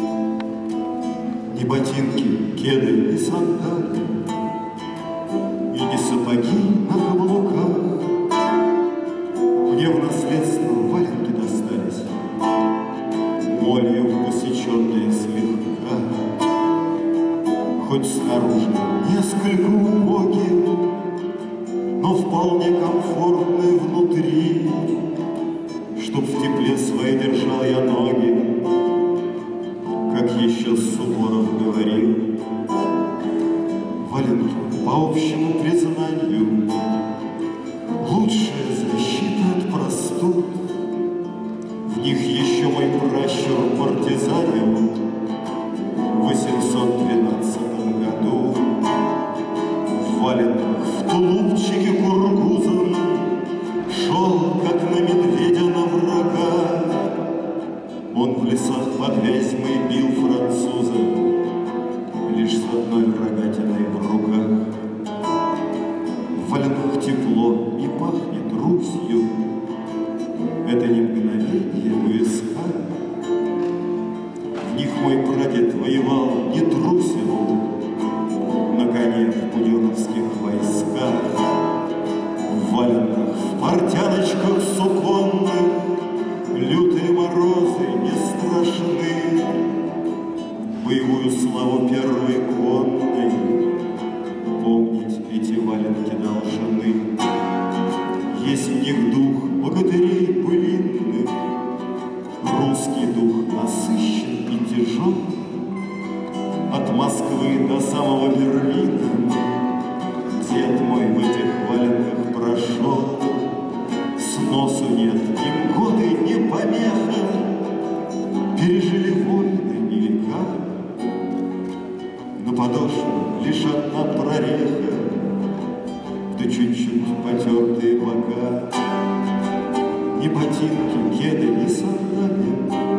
Ни ботинки, кеды, ни сандали, и ни сапоги на каблуках. Мне в наследство валенки достались, молью посеченные слегка. Хоть снаружи несколько убогие, но вполне комфортные внутри, чтоб в тепле своей держал я ноги, как еще Суворов говорил. Валенки, по общему признанию, лучшая защита от простуд. В них еще мой пращур партизанил в 812 году. В валенках, в тулупчике кургузом шел, как на медведя на врага. Он в лесах под Вязьмой бил француза лишь с одной рогатиной в руках. В валенках тепло и пахнет Русью, это не мгновение у виска. В них мой прадед воевал, не трусил, на коне в буденовских войсках. В валенках, в портяночках суконных лютые морозы не страшны. Боевую славу первой конной помнить эти валенки должны. Есть в них дух богатырей былинных, русский дух насыщен и тяжел. От Москвы до самого Берлина дед мой в этих валенках прошел. Сносу нет, им годы не помеха, пережили войны и века. На подошве лишь одна прореха, да чуть-чуть потертые бока. Ни ботинки, кеды, ни сандали